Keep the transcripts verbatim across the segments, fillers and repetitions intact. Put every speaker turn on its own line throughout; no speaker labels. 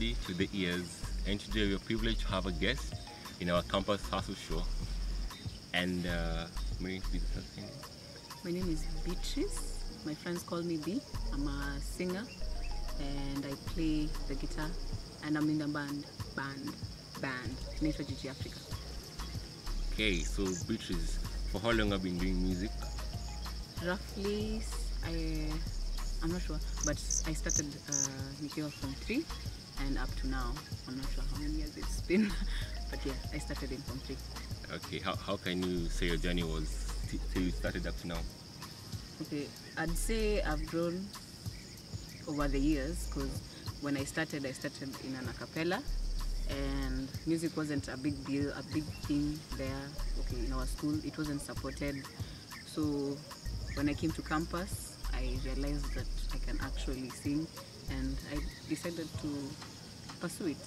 body to the ears, and today we are privileged to have a guest in our campus hustle show. And uh, may I please ask your name?
My name is Beatrice. My friends call me B. I'm a singer and I play the guitar, and I'm in a band, band, band, Nature G G Africa.
Okay, so Beatrice, for how long have you been doing music?
Roughly, I, I'm not sure, but I started uh, Nikiwa from three and up to now. I'm not sure how many years it's been, but yeah, I started in from three.
Okay, how, how can you say your journey was till you started up to now?
Okay, I'd say I've grown over the years, because when I started, I started in an a cappella, and music wasn't a big deal, a big thing there. Okay, in our school, it wasn't supported. So when I came to campus, I realized that I can actually sing, and I decided to pursue it.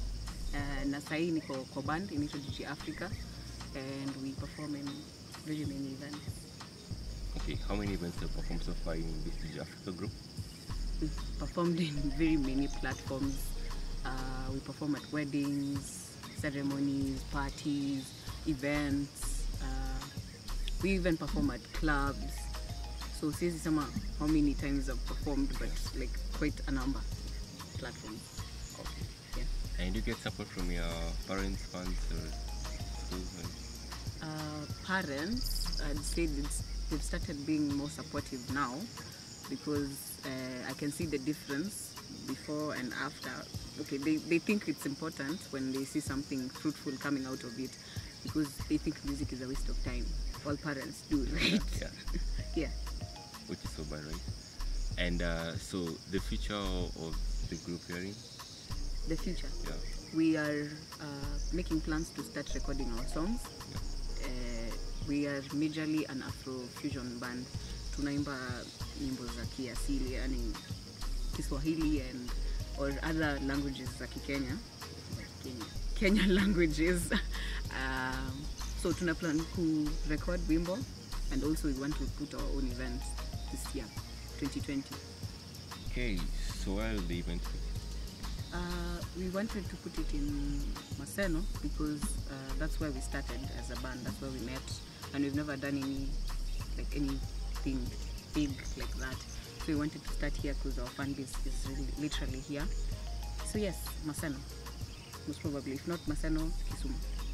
And nasai niko kwa band in Nature G G Africa, and we perform in very many events.
Okay, how many events have you performed so far in this G G Africa group?
We've performed in very many platforms. Uh, we perform at weddings, ceremonies, parties, events. Uh, we even perform at clubs. So since summer, how many times I've performed, but like quite a number of platforms.
Okay.
Yeah.
And do you get support from your parents, fans, or schools?
Uh, parents, I'd say it's, they've started being more supportive now, because uh, I can see the difference before and after. Okay, they, they think it's important when they see something fruitful coming out of it, because they think music is a waste of time. All parents do, right?
Yeah.
Yeah.
Which is so bad, right? And uh, so the future of the group you're in?
The future.
Yeah.
We are uh, making plans to start recording our songs.
Yeah.
Uh, we are majorly an Afro-fusion band. Tunaimba nyimbo za kiasili, yani Kiswahili and or other languages za Kikenya, Kenya, Kenyan languages. um, so tuna plan to record wimbo, and also we want to put our own events this year, twenty twenty.
Okay, so where will the event be?
Uh, we wanted to put it in MASENO, because uh, that's where we started as a band. That's where we met, and we've never done any like anything big like that. So we wanted to start here because our fan base is really literally here. So yes, MASENO, most probably. If not MASENO, Kisumu.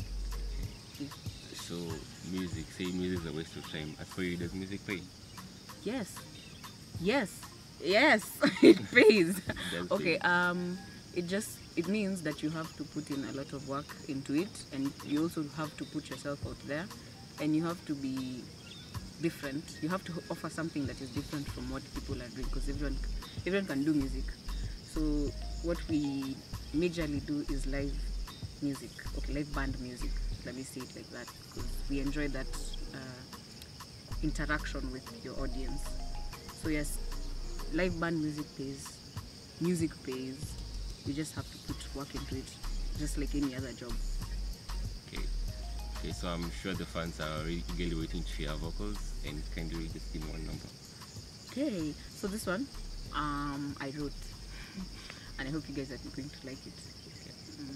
Yeah.
So music, say music is a waste of time. As for you, does music pay?
Yes, yes, yes. It pays. Okay.
Pay.
Um, it just it means that you have to put in a lot of work into it, and you also have to put yourself out there, and you have to be different. You have to offer something that is different from what people are doing, because everyone everyone can do music. So what we majorly do is live music, okay, live band music. Let me say it like that, because we enjoy that uh, interaction with your audience. So yes, live band music pays, music pays. You just have to put work into it, just like any other job.
Okay. Okay, so I'm sure the fans are really eagerly waiting to hear vocals, and can you just give me one number?
Okay, so this one, um, I wrote, and I hope you guys are going to like it.
Okay.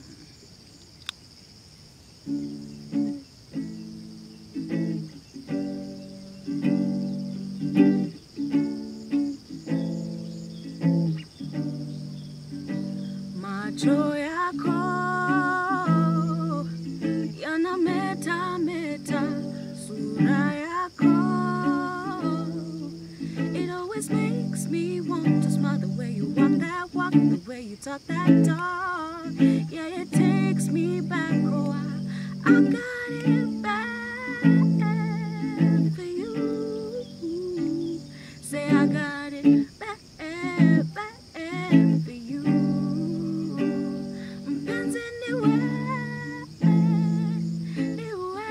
Macho yako yana meta meta, sura yako, it always makes me want to smile. The way you walk that walk, the way you talk that talk, yeah, it takes me back. Oh, I, I got it bad for you. Say I got it bad, bad for you. Mpenzi niwe, niwe,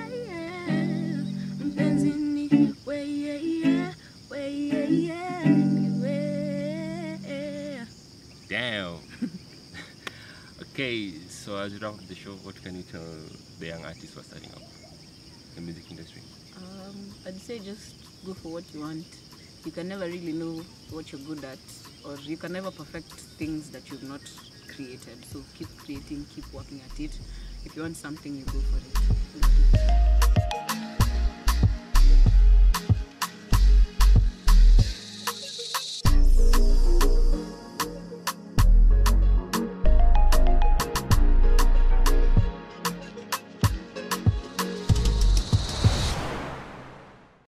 mpenzi niwe, yeah, yeah, yeah, yeah, niwe.
Damn. Okay, so as we wrap up the show, what can you tell the young artists who are starting up in the music industry?
Um, I'd say just go for what you want. You can never really know what you're good at, or you can never perfect things that you've not created. So keep creating, keep working at it. If you want something, you go for it.